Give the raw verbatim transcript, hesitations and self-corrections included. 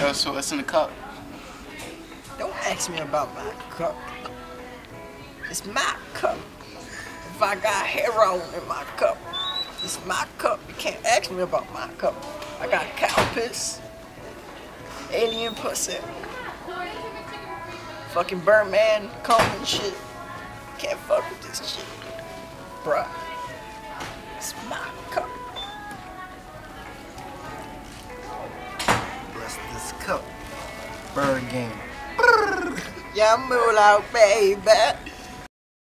Yo, so what's in the cup? Don't ask me about my cup. It's my cup. If I got heroin in my cup, it's my cup. You can't ask me about my cup. I got cow piss, alien pussy, fucking Birdman cum and shit. Can't fuck with this shit, bruh. It's my cup. Bless this cup. Bird game. Yeah, move out, baby.